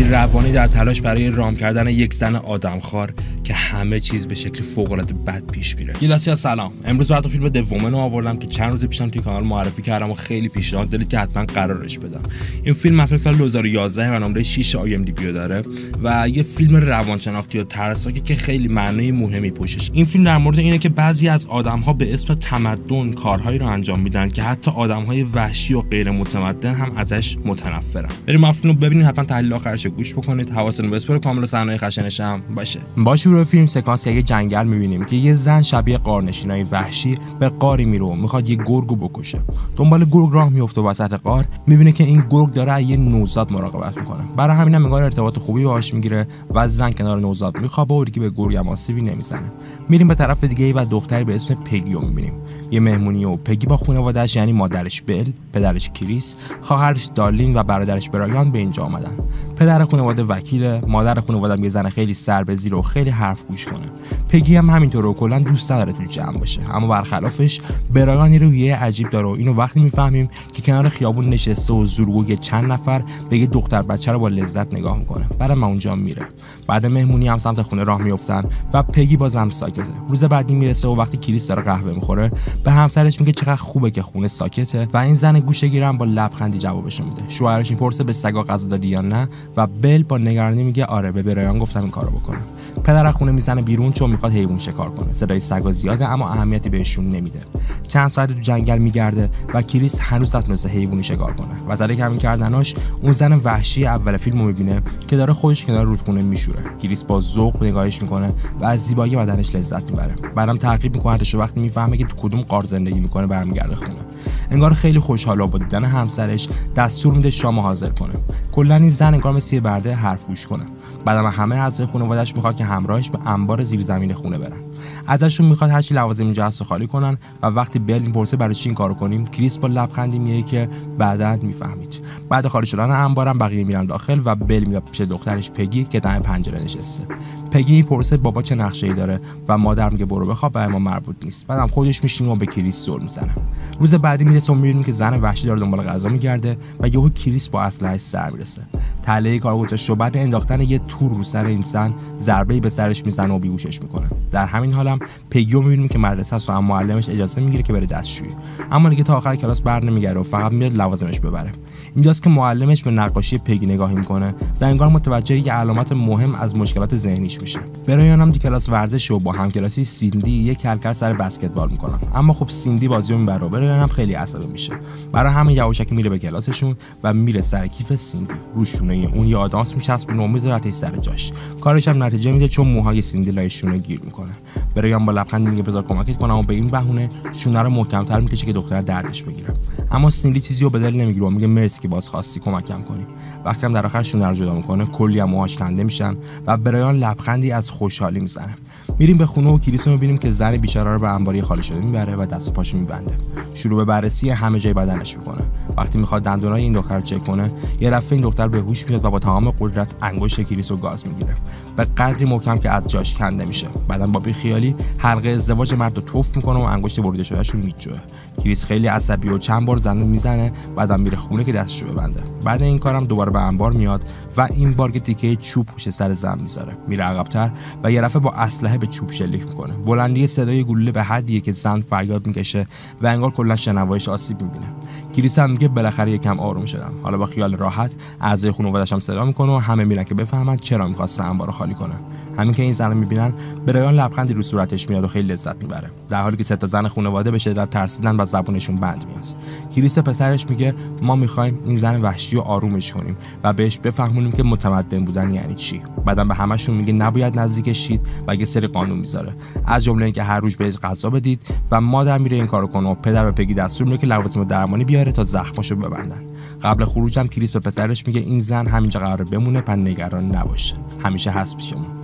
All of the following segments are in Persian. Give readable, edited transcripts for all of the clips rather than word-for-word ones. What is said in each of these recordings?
روانی در تلاش برای رام کردن یک زن آدمخوار که همه چیز به شکل فوق‌العاده بد پیش میره. گیلاسی سلام. امروز براتون فیلم د وومن رو آوردم که چند روز پیشم توی کانال معرفی کردم و خیلی پیشنهاد دادید که حتما قرارش بدم. این فیلم مطرح سال 2011 و نمره 6 IMDb داره و یه فیلم روانشناختی و ترسناکه که خیلی معنی مهمی پشتش. این فیلم در مورد اینه که بعضی از آدم‌ها به اسم تمدن کارهایی رو انجام میدن که حتی آدم‌های وحشی و غیر متمدن هم ازش متنفرن. بریم فیلمو ببینید، حتما تحلیل آخرش رو گوش بکنید. حواستون بسپره کامل صحنه‌های خشنش هم باشه. با شروع فیلم سکانس یک جنگل می‌بینیم که یه زن شبیه غارنشینای وحشی به غاری میره و میخواد یه گرگو بکشه. دنبال گرگ راه میفته و وسط غار می‌بینه که این گرگ داره یه نوزاد مراقبت میکنه. برای همین هم انگار ارتباط خوبی باهاش میگیره و زن کنار نوزاد میخوابه و دیگه به گرگ هم آسیبی نمیزنه. میریم به طرف دیگه و دختری به اسم پگی رو می‌بینیم. یه مهمونی و پگی با خانواده‌اش یعنی مادرش بل، پدرش کریس، خواهرش دارلین و برادرش برایان به اینجا اومدن. پدر خانواده وکیله، مادر خانواده یه زن خیلی سربزیر و خیلی حرف گوش کنه. پگی هم همینطور و کلا دوست نداره تو جمع باشه، اما برخلافش برایان روحیه عجیب داره و اینو وقتی میفهمیم که کنار خیابون نشسته و زورگوی چند نفر به یه دختر بچه رو با لذت نگاه میکنه. بعدم اونجا میره. بعد مهمونی هم سمت خونه راه میافتن و پگی بازم ساکته. روز بعدی میرسه و وقتی کریس داره قهوه میخوره به همسرش میگه چقدر خوبه که خونه ساکته و این زن گوشه‌گیر هم با لبخندی جوابش میده. شوهرش میپرسه به سگا غذا دادی یا نه و بل با نگرانی میگه آره، به برایان گفتم این کارو بکنه. پدر خونه میزنه بیرون چون میخواد حیوان شکار کنه. صدای سگا زیاده اما اهمیتی بهشون نمیده. چند ساعت تو جنگل میگرده و کریس هنوز نتونسته حیوانی شکار کنه. وزاره کمی کردناش اون زن وحشی اول فیلمو میبینه که داره خودش کنار رودخونه میشوره. کریس با ذوق نگاهش میکنه و از زیبایی بدنش لذت میبره. بعدم تعقیب میکنه تا وقتی میفهمه که تو کدوم غار زندگی میکنه برمیگرده خونه. انگار خیلی خوشحاله با دیدن همسرش، دستور میده شام حاضر کنه. کلا این زن انگار مثل برده حرف گوش کنه. بعدم همه اعضای خانواده‌اش میخواد که همراهش به انبار زیرزمین خونه برن. ازشون میخواد هر چی لوازم اینجا هست خالی کنن و وقتی بل میپرسه برای چی این کارو کنیم، کریس با لبخندی میگه که بعداً میفهمید. بعد خارج شدن انبارم بقیه میرن داخل و بل میاد پیش دخترش پگی که دم پنجره نشسته. پگی میپرسه بابا چه نقشه‌ای داره و مادر میگه برو بخواب، به ما مربوط نیست. بعدم خودش میشینه و به کریس زل میزنه. روز بعدی میرسه و میبینیم که زن وحشی داره دنبال غذا میگرده و یهو کریس با اسلحه‌اش سر میرسه. تله کارو گذاشته بعد انداختن یه تور رو سر این زن ضربه‌ای به سرش میزنه و بیهوشش میکنه. در همین حالم پگی رو میبینیم که مدرسه است و هم معلمش اجازه میگیره که بره دستشویی، اما دیگه تا آخر کلاس برنمیگره و فقط میاد لوازمش ببره. اینجاست که معلمش به نقاشی پگی نگاهی میکنه و انگار متوجه یه علامت مهم از مشکلات ذهنیش میشه. برایان هم دی کلاس ورزش و با همکلاسی سیندی یک کلکل سر بسکتبال میکنن، اما خب سیندی بازیو میبره و برایان هم خیلی عصبی میشه. برای همین یواشکی میره به کلاسشون و میره سر کیف سیندی، روشونه اون یه آدانس میچسبونه و میذاره سر جاش. کارش هم نتیجه میده چون موهای سیندی لای شونه گیر میکنه. برایان با لبخند میگه بذار کمکت کنم و به این بهونه شونه رو محکم‌تر میکشه که دختر دردش بگیره. اما سیندی چیزی رو به دل نمیگیره و میگه مرسی که باز خواستی کمکم کنی. وقتی هم در آخر شونه رو جدا میکنه کلی هم موهاش کنده میشن و برایان لبخندی از خوشحالی میزنه. میریم به خونه و کریس رو میبینیم که زن بیچاره رو به انباری خالی شده میبره و دست و پاشو میبنده. شروع به بررسی همه جای بدنش میکنه. وقتی میخواد دندونای این دختر رو چک کنه یه دفعه این دختر به هوش میاد و با تمام قدرت انگشت کریس رو گاز میگیره به قدری محکم که از جاش کنده میشه. بعدم با بیخیالی حلقه ازدواج مرد رو توف میکنه و انگشت بریده شدهش رو میجوه. کریس خیلی عصبی و چند بار زنو میزنه، بعدم میره خونه که دستشو ببنده. بعد این کارم دوباره به انبار میاد و این بار که تیکه چوب پشت سر زن میذاره. میره عقب‌تر و یه دفعه با اسلحه به چوب شلیک میکنه. بلندی صدای گلوله به حدیه که زن فریاد میکشه و انگار کلا شنواییش آسیب میبینه. کریس هم میگه بالاخره یکم آروم شدم. حالا با خیال راحت اعضای خانواده‌اش هم صدا میکنه و همه میرن که بفهمن چرا می‌خواسته انبار رو خالی کنه. همین که این زن رو میبینن برایان لبخندی رو صورتش میاد و خیلی لذت میبره، در حالی که سه تا زن خانواده به شدت ترسیدن و زبونشون بند میاد. کریس پسرش میگه ما میخوایم این زن وحشی رو آرومش کنیم و بهش بفهمونیم که متمدن بودن یعنی چی. بعدم به همشون میگه نباید نزدیکش شید و یه سری قانون میذاره، از جمله اینکه هر روز بهش غذا بدید و مادر میره این کارو کنه و پدر به پگی دستور میده که لوازم درمانی بیاره تا زخماشو ببندن. قبل خروج هم کریس به پسرش میگه این زن همینجا قراره بمونه، پس نگران نباشه، همیشه هست پیشمون.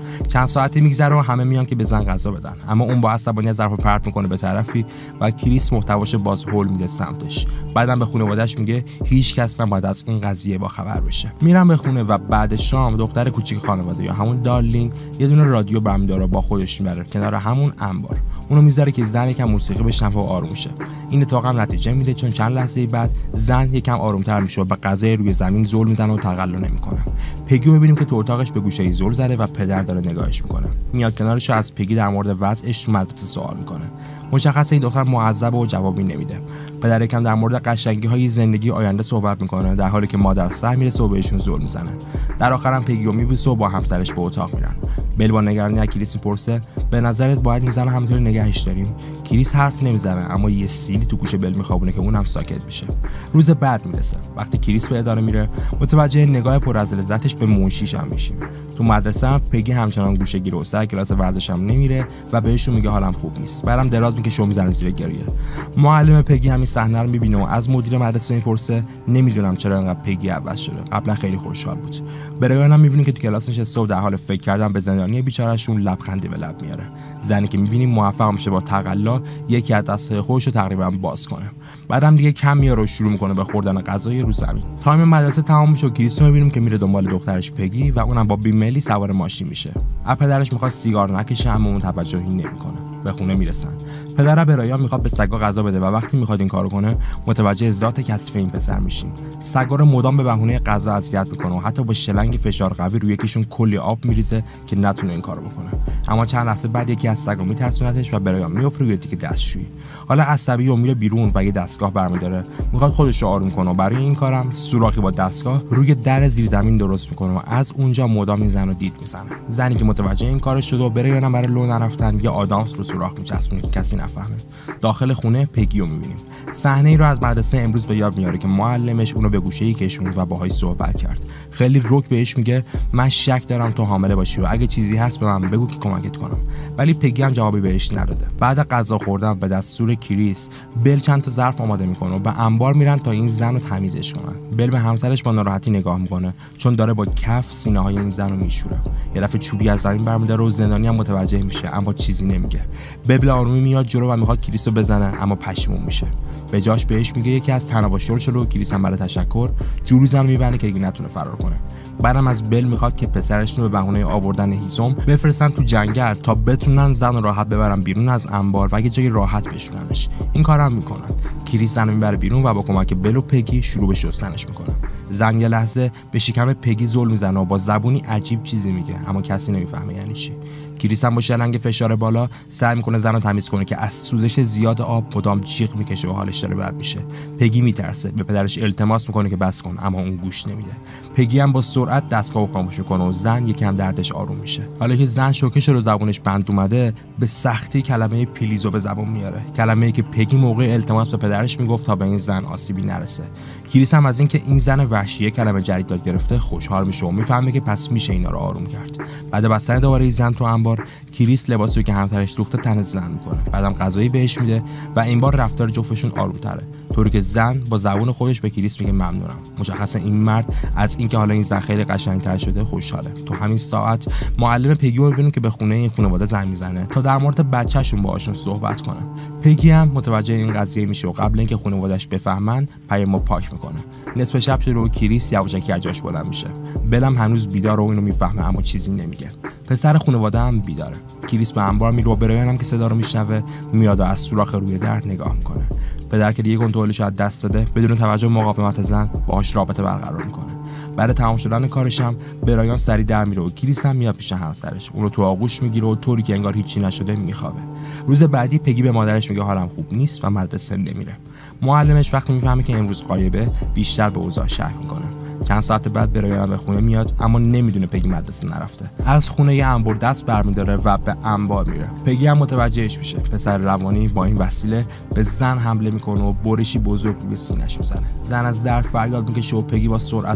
چند ساعتی میگذره و همه میان که به زن غذا بدن، اما اون با عصبانیت ظرفو پرت میکنه به طرفی و کریس محتواش باز هول میده سمتش. بعدم به خانواده‌اش میگه هیچ کس نباید از این قضیه با خبر بشه. میرن به خونه و بعد شام دختر کوچیک خانواده یا همون دارلین یه دونه رادیو برمی‌داره با خودش میبره کنار همون انبار. اونو میذاره که زن یکم موسیقی بشنوه و آروم شه. این اتفاق هم نتیجه میده، چون چند لحظه بعد زن یکم آرومتر میشه و به غذای روی زمین زل میزنه و تقلا نمیکنه. پگی رو میبینیم که تو اتاقش به گوشه‌ای زل زده و پدر داره نگاهش میکنه. میاد کنارش و از پگی در مورد وضعش تو مدرسه سوال میکنه. مشخصه این دختر معذب و جوابی نمیده. پدر یکم در مورد قشنگی‌های زندگی آینده صحبت میکنه، در حالی که مادر سر میرسه و بهشون زل میزنه. در آخر هم پگی رو میبوسه و با همسرش به اتاق میرن. بل با نگرانی از کریس میپرسه به نظرت باید این زن همینطوری نگهش داریم؟ کریس حرف نمیزنه، اما یه سیلی تو گوش بل میخوابونه که اون هم ساکت بشه. روز بعد میرسه. وقتی کریس به اداره میره، متوجه نگاه پر از لذتش به منشیش هم میشیم. تو مدرسه هم پگی همچنان گوشه‌گیر و سر کلاس ورزش هم نمیره و بهشون میگه حالم خوب نیست. برام دراز میکشه و میزنه زیر گریه. معلم پگی همین صحنه رو میبینه و از مدیر مدرسه میپرسه نمیدونم چرا انقدر پگی عوض شده. قبلا خیلی خوشحال بود. برایان هم میبینیم که تو کلاس نشسته و در حال فکر کردن به زندانی بیچارهشون لبخندی به لب میاره. زنی که میبینیم موفق میشه با تقلا یکی از دستای خودش رو تقریبا باز کنه. بعدم دیگه کم میاره و شروع میکنه به خوردن غذای رو زمین. تایم مدرسه تمام میشه و کریس رو میبینیم که میره دنبال دخترش پگی و اونم با بیملی سوار ماشین میشه. پدرش میخواد سیگار نکشه، اما اون توجهی نمیکنه. به خونه میرسن. پدر برایان میخواد به سگا غذا بده و وقتی میخواد این کارو کنه متوجه ذات کثیف این پسر میشیم. سگا رو مدام به بهونه غذا اذیت میکنه و حتی با شلنگ فشار قوی روی یکیشون کلی آب میریزه که نتونه این کارو بکنه. اما چند لحظه بعد یکی از سگا میترسونتش و برایان میفته روی تیک دستشویی. حالا عصبی و میره بیرون و یه دستگاه برمی‌داره. میخواد خودش رو آروم کنه و برای این کارم سوراخی با دستگاه روی در زیر زمین درست میکنه و از اونجا مدام این زن رو دید میزنه. زنی که متوجه این کارش شده و برایان برای لو نرفتن یه آدامس رو سوراخ میچسبونه که کسی نفهمه. داخل خونه پگی رو میبینیم. صحنه ای رو از مدرسه امروز به یاد میاره که معلمش اونو به گوشه‌ای کشوند و باهاش صحبت کرد. خیلی رک بهش میگه من شک دارم تو حامله باشی و اگه چیزی هست به من بگو که کمکت کنم. ولی پگی هم جوابی بهش نداده. بعد غذا خوردن به دستور کریس، بل چند تا ظرف آماده میکنه و به انبار میرن تا این زن رو تمیزش کنن. بل به همسرش با ناراحتی نگاه میکنه چون داره با کف سینه‌های این زن رو میشوره. یه دفعه چوبی از زمین برمی‌داره و زندانی هم متوجه میشه اما چیزی نمیگه. بل آرومی میاد جلو و میخواد کریس رو بزنه اما پشیمون میشه. به جاش بهش میگه یکی از تناباشی‌ها رو کریس هم برای تشکر جوری زن میبنده که دیگه نتونه فرار کنه. بعدم از بل میخواد که پسرش رو به بهونه آوردن هیزم بفرستن تو جنگل تا بتونن زن رو راحت ببرن بیرون از انبار و یه جای راحت بشوننش. این کارو هم میکنن. کریس زن رو میبره بیرون و با کمک بل و پگی شروع به شستنش میکنه. زن یه لحظه به شکم پگی زل میزنه و با زبونی عجیب چیزی میگه اما کسی نمیفهمه یعنی چی. کریس هم با شلنگ فشار بالا سعی میکنه زن رو تمیز کنه که از سوزش زیاد آب مدام جیغ میکشه و حالش داره بد میشه. پگی میترسه، به پدرش التماس میکنه که بس کن اما اون گوش نمیده. پگی هم با سرعت دستگاهو خاموش میکنه و زن یکم دردش آروم میشه. حالا که زن شوکه رو زبونش بند اومده به سختی کلمه پلیزو به زبون میاره. کلمه‌ای که پگی موقع التماس به پدرش میگفت تا به این زن آسیبی نرسه. کریس هم از اینکه این زن وحشی کلمه جدید یاد گرفته خوشحال میشه و میفهمه که پس میشه اینا رو آروم کرد. بعد بستن دوباره زن تو انبار، کریس لباسی رو که همسرش دوخته تن زن میکنه. بعدم غذایی بهش میده و این بار رفتار جفتشون آرومتره، طوری که زن با زبون خودش به کریس میگه ممنونم. مشخصه این مرد از اینکه حالا این زن خیلی قشنگتر شده خوشحاله. تو همین ساعت معلم پگی رو میبینیم که به خونه این خانواده زنگ میزنه تا در مورد بچه‌شون باهاشون صحبت کنه. پگی هم متوجه این قضیه میشه و قبل اینکه خانواده‌اش بفهمن پیامو پاک میکنه. نصف شب شده و کریس یواشکی از جاش بلند میشه. بلم هنوز بیدار و اینو میفهمه اما چیزی نمیگه. پسر خانواده هم بیداره. کریس به انبار میره و برایان هم که صدا رو میشنوه میاد و از سوراخ روی در نگاه میکنه. پدر که دیگه کنترلش از دست داده بدون توجه به مقاومت زن باهاش رابطه برقرار میکنه. بعد تمام شدن کارش هم برایان سری در میره و کریس هم میاد پیش همسرش. اون رو تو آغوش میگیره و طوری که انگار هیچی نشده میخوابه. روز بعدی پگی به مادرش میگه حالم خوب نیست و مدرسه نمیره. معلمش وقتی میفهمه که امروز غایبه بیشتر به اوضاع شک میکنه. چند ساعت بعد برایان به خونه میاد اما نمیدونه پگی مدرسه نرفته. از خونه یه انبار دست برمیداره و به انبار میره. پگی هم متوجهش میشه. پسر روانی با این وسیله به زن حمله میکنه و برشی بزرگ روی سینه‌اش میزنه. زن از درد فریاد میکشه و پگی با سرعت میدوه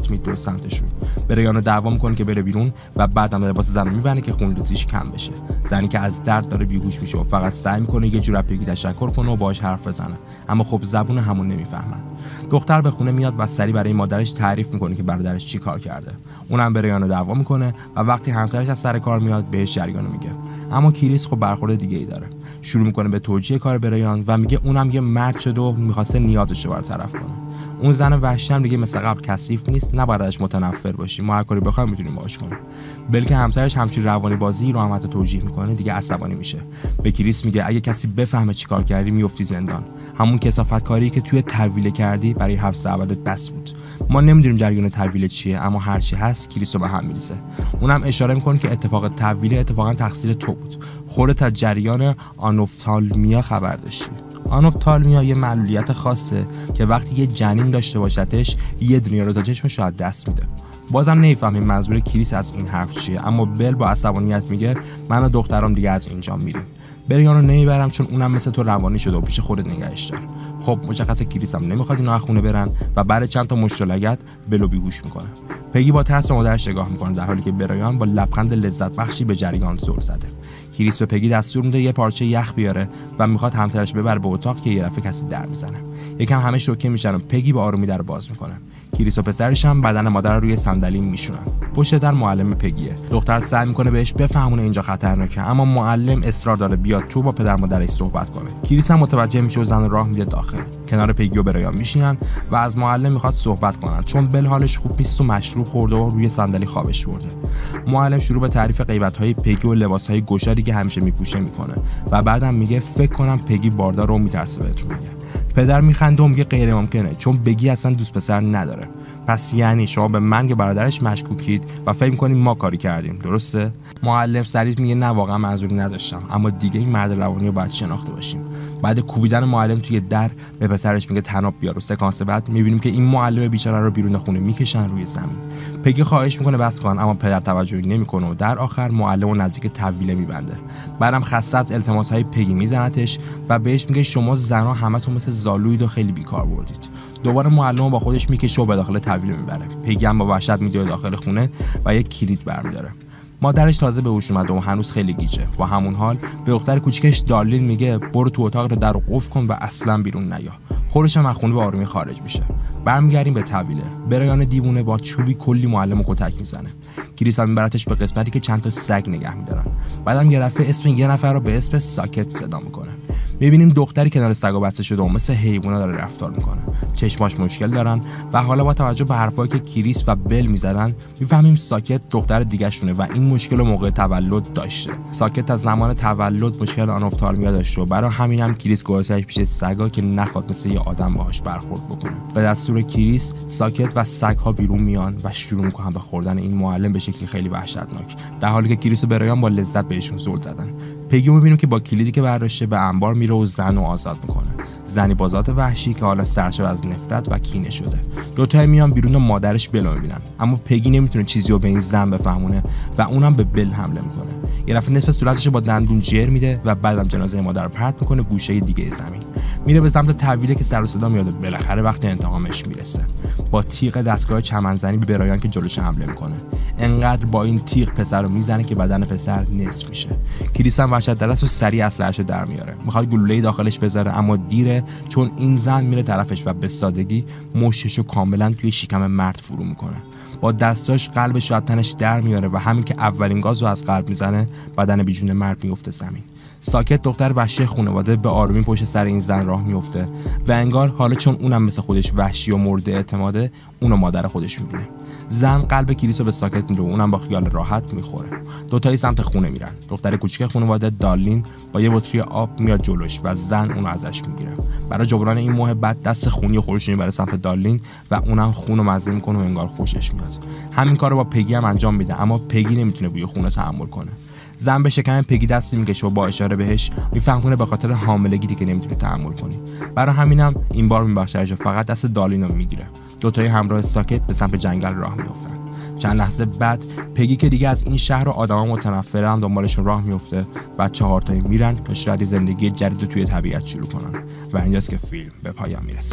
سمتشون. بریان دعوا میکنه که بره بیرون و بعدم لباس زن رو میبنده که خونریزیش کم بشه. زنی که از درد داره بیهوش میشه و فقط سعی میکنه یه جور پگی تشکر کنه و باهاش حرف بزنه، اما خب زبون همون نمیفهمن. دختر به خونه میاد و سری برای مادرش تعریف میکنه که برادرش چی کار کرده. اونم بریان دعوا میکنه و وقتی همسرش از سر کار میاد بهش جریان میگه. اما کریس خب برخورد دیگه ای داره. شروع میکنه به توجیه کار بریان و میگه اونم یه مرد شده و میخواسته نیازش رو برطرف کنه. اون زن وحشی هم دیگه مثل قبل کثیف نیست، نباید ازش متنفر باشی، ما هر کاری بخوایم میتونیم باهاش کنیم. بلکه همسرش همچین روانی بازی رو هم حتی توجیه میکنه، دیگه عصبانی میشه. به کریس میگه اگه کسی بفهمه چیکار کردی میافتی زندان. همون کثافت کاری که توی تحویل کردی برای حبس ابدت بس بود. ما نمیدونیم جریان تحویل چیه، اما هر چی هست کریس رو به هم میریزه. اونم اشاره میکنه که اتفاق تحویل اتفاقا تقصیر تو بود. خودت از جریان آنوفتالمیا خبر داشتی. آنوفتالمیا یه معلولیت خاصه که وقتی یه جنین داشته باشتش یه دنیا رو تا چشمش از دست میده. بازم نمیفهمیم منظور کریس از این حرف چیه، اما بل با عصبانیت میگه من و دخترم دیگه از اینجا میریم. بریان رو نمیبرم چون اونم مثل تو روانی شده و پیش خودت نگهش دار. خب مشخصه کریس هم نمیخواد اینا از خونه برن و بعد چند تا مشتلگت بلو بیهوش میکنه. پگی با ترس به مادرش نگاه میکنه در حالی که بریان با لبخند لذت بخشی به جریان زل زده. کریس به پگی دستور میده یه پارچه یخ بیاره و میخواد همسرش ببره به اتاق که یه دفعه کسی در میزنه. یکم همه شوکه میشن و پگی با آرومی در باز میکنه. کریس و پسرش هم بدن مادر رو روی صندلی میشونن. پشت در معلم پگیه. دختر سعی میکنه بهش بفهمونه اینجا خطرناکه، اما معلم اصرار داره بیاد تو با پدر مادرش صحبت کنه. کریس هم متوجه میشه و زن راه میده داخل. کنار پگی و بریان میشینن و از معلم میخواد صحبت کنن چون بل حالش خوب نیست و مشروب خورده و روی صندلی خوابش برده. معلم شروع به تعریف غیبت‌های پگی و لباس‌های گشادی که همیشه میپوشه میکنه و بعدم میگه فکر کنم پگی باردار رو میترسه بهتون میگه. پدر میخنده و میگه غیر ممکنه چون بگی اصلا دوست پسر نداره. پس یعنی شما به من که برادرش مشکوکید و فکر می‌کنید ما کاری کردیم، درسته؟ معلم سریع میگه نه واقعا منظوری نداشتم، اما دیگه این مرد روانی رو باید شناخته باشیم. بعد کوبیدن معلم توی در به پسرش میگه طناب بیار و سکانس بعد میبینیم که این معلم بیچاره رو بیرون خونه میکشن روی زمین. پگی خواهش میکنه بس کن اما پدر توجهی نمیکنه و در آخر معلم رو نزدیک طویله میبنده. بعدم خسته از التماس‌های پگی میزنتش و بهش میگه شما زنا همتون مثل زالوید و خیلی بیکار بردید. دوباره معلم با خودش میکشه و به داخل طویله میبره. پگی هم با وحشت میاد داخل خونه و یک کلید برمی‌داره. مادرش تازه به هوش اومده و هنوز خیلی گیجه. با همون حال به دختر کوچیکش دارلین میگه برو تو اتاق رو در قفل کن و اصلا بیرون نیا. خودش هم از خونه به آرومی خارج میشه. برمیگردیم به طویله. بریان دیوونه با چوبی کلی معلمو کتک میزنه. کریس هم میبرتش به قسمتی که چند تا سگ نگه میدارن. بعدم یه دفعه اسم یه نفر رو به اسم ساکت صدا میکنه. میبینیم دختری کنار سگا بسته شده و مثل حیونا داره رفتار میکنه. چشماش مشکل دارن و حالا با توجه به حرفایی که کریس و بل میزدن میفهمیم ساکت دختر دیگه شونه و این مشکل رو موقع تولد داشته. ساکت از زمان تولد مشکل آنوفتالمیا داشته و برای همین هم کریس گذاشتش پیش سگا که نخواد مثل یه آدم باهاش برخورد بکنه. به دستور کریس ساکت و سگ‌ها بیرون میان و شروع میکنن به خوردن این معلم به شکلی خیلی وحشتناک، در حالی که کریس و بریان با لذت بهشون زل زدن. پگی میبینیم که با کلیدی که برداشته به انبار میره و زن رو آزاد میکنه. زنی با ذات وحشی که حالا سرشار از نفرت و کینه شده. دوتا میان بیرون و مادرش بل میبینن، اما پگی نمیتونه چیزی رو به این زن بفهمونه و اونم به بل حمله میکنه. یه دفعه نصف صورتش با دندون جر میده و بعدم جنازه مادر رو پرت میکنه گوشه دیگه زمین. میره به سمت طویله که سر و صدا میاد. بالاخره وقت انتقامش میرسه. با تیغ دستگاه چمنزنی به بریان که جلوش حمله میکنه. انقدر با این تیغ پسر رو میزنه که بدن پسر نصف میشه. کریس هم وحشت درست و سریع اسلحه‌اش در میاره. میخواد گلوله‌ای داخلش بذاره اما دیره چون این زن میره طرفش و به سادگی مشتشو کاملا توی شکم مرد فرو میکنه. با دستاش قلبش از تنش در میاره و همین که اولین گاز رو از قلب میزنه بدن بیجون مرد میفته زمین. ساکت دختر وحشی خانواده به آرومی پشت سر این زن راه میفته و انگار حالا چون اونم مثل خودش وحشی و مورد اعتماده اونو مادر خودش میبینه. زن قلب کریسو به ساکت میده و اونم با خیال راحت میخوره. دوتایی سمت خونه میرن. دختر کوچیک خانواده دارلین با یه بطری آب میاد جلوش و زن اونو ازش میگیره. برای جبران این محبت دست خونی خودش میبره سمت دارلین و اونم خونو مزه میکنه و انگار خوشش میاد. همین کارو با پگی هم انجام میده اما پگی نمیتونه بوی خونه تحمل کنه. زن به شکم پگی دستی میکشه و با اشاره بهش میفهمونه به خاطر حاملگی که نمیتونه تحمل کنی. برای همینم این بار میبخشهش و فقط دست دارلینو میگیره. دوتایی همراه ساکت به سمت جنگل راه میافتن. چند لحظه بعد پگی که دیگه از این شهر و آدما متنفره هم دنبالشون راه میفته و چهارتایی میرن تا شاید زندگی جدید توی طبیعت شروع کنن و اینجاست که فیلم به پایان میرسه.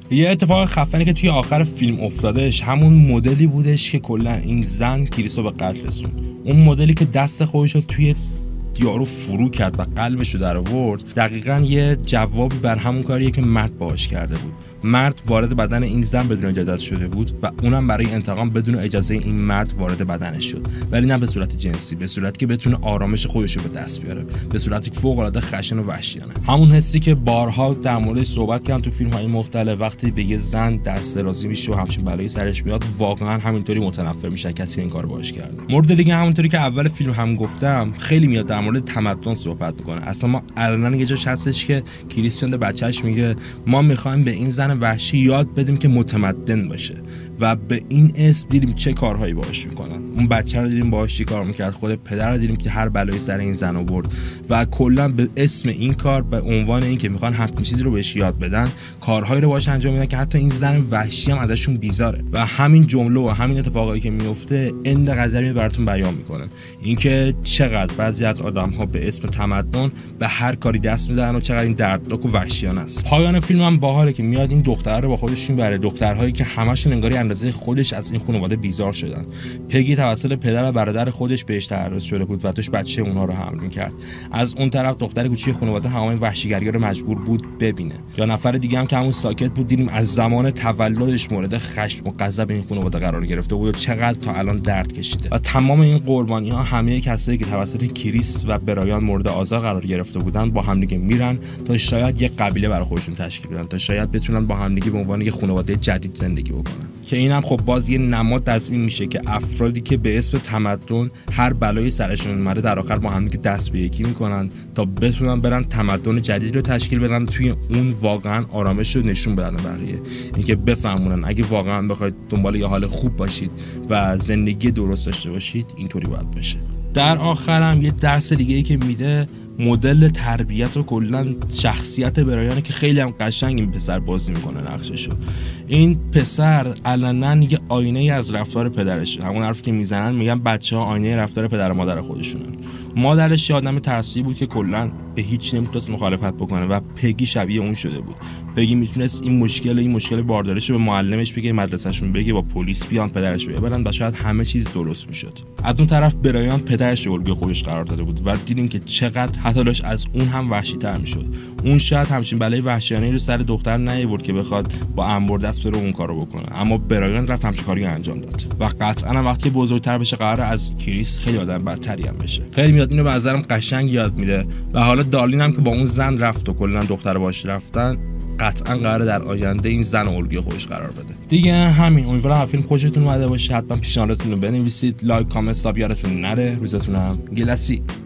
یه اتفاق خفنی که توی آخر فیلم افتادش همون مدلی بودش که کلا این زن کریس رو به قتل رسوند. اون مدلی که دست خودش رو توی یارو فرو کرد و قلبش رو در آورد، دقیقاً یه جوابی بر همون کاریه که مرد باهاش کرده بود. مرد وارد بدن این زن بدون اجازه شده بود و اونم برای انتقام بدون اجازه این مرد وارد بدنش شد، ولی نه به صورت جنسی، به صورتی که بتونه آرامش خودش رو به دست بیاره، به صورتی فوق العاده خشن و وحشیانه. همون حسی که بارها در موردش صحبت کردم تو فیلم‌های مختلف، وقتی به یه زن دست درازی میشه و همچین بلایی سرش میاد، واقعاً همینطوری متنفر میشه کسی این کارو باهاش کرده. مورد دیگه همونطوری که اول فیلم هم گفتم، خیلی میاد در مورد تمدن صحبت میکنه. اصلا ما الان یه جاش هستش که کریس به بچه‌اش میگه ما میخوایم به این زن وحشی یاد بدیم که متمدن باشه و به این اسم دیدیم چه کارهایی باهاش میکنن. اون بچه رو دیدیم باهاش چی کار میکرد، خود پدر رو دیدیم که هر بلایی سر این زن آورد و کلا به اسم این کار، به عنوان این که میخوان همین چیزی رو بهش یاد بدن، کارهایی رو باهاش انجام میدن که حتی این زن وحشی هم ازشون بیزاره. و همین جمله و همین اتفاقایی که میفته اند قضیه براتون بیان میکنه، اینکه چقدر بعضی از آدم‌ها به اسم تمدن به هر کاری دست میزنن و چقدر این دردناک و وحشیانه است. پایان فیلم هم باحاله که میاد این دختر رو با خودش میبره، دخترهایی که همشون انگاری اندازه خودش از این خانواده بیزار شدن. پگی توسط پدر و برادر خودش بهش تعرض شده بود و توش بچه اونها رو حمل می‌کرد. از اون طرف دختر کوچیک خانواده همین وحشیگری رو مجبور بود ببینه. یا نفر دیگه هم که همون ساکت بود، دیدیم از زمان تولدش مورد خشم و غضب این خانواده قرار گرفته بود و چقدر تا الان درد کشیده. و تمام این قربانی‌ها همه کسایی که توسط کریس و برایان مورد آزار قرار گرفته بودن با هم دیگه میرن تا شاید یک قبیله برای خودشون تشکیل بدن، تا شاید بتونن با هم دیگه به عنوان یک خانواده جدید زندگی بکنن. که اینم خب باز یه نماد از این میشه که افرادی که به اسم تمدن هر بلایی سرشون اومده در آخر با هم دیگه دست به یکی میکنن تا بتونن برن تمدن جدید رو تشکیل بدن، توی اون واقعا آرامش رو نشون بدن بقیه، اینکه بفهمونن اگه واقعا بخواید دنبال یه حال خوب باشید و زندگی درست داشته باشید اینطوری باید بشه. در آخرم یه درس دیگه‌ای که میده، مدل تربیت و کلا شخصیت برایانه که خیلی هم قشنگ این پسر بازی میکنه نقششو. این پسر علنا یه آینه از رفتار پدرشه. همون حرفی که میزنن میگن بچه‌ها آینه رفتار پدر و مادر خودشونن. مادرش یه آدم ترسویی بود که کلا به هیچ نمیتونست مخالفت بکنه و پگی شبیه اون شده بود. پگی میتونست این مشکل بارداریشو به معلمش بگه، مدرسه‌شون بگه، با پلیس بیان پدرش رو ببرن و شاید همه چیز درست میشد. از اون طرف برایان پدرش رو الگوی خودش قرار داده بود و دیدیم که چقدر حتی داشت از اون هم وحشی‌تر میشد. اون شاید همچین بلای وحشیانه‌ای رو سر دختر نیاورد که بخواد با انبر دست بره اون کارو بکنه، اما برایان رفت همچین کاری انجام داد و قطعاً وقتی بزرگتر بشه قراره از کریس خیلی آدم بدتری هم بشه. خیلی میاد اینو به نظرم قشنگ یاد میده و حالا دارلین هم که با اون زن رفت و کلا دختر باهاش رفتن، قطعا قراره در آینده این زن الگوی خودش قرار بده. دیگه همین، امیدوارم فیلم خوشتون اومده باشه. حتما پیشنهاداتتون رو بنویسید، لایک، کامنت، ساب یادتون نره. روزتون هم گلسی.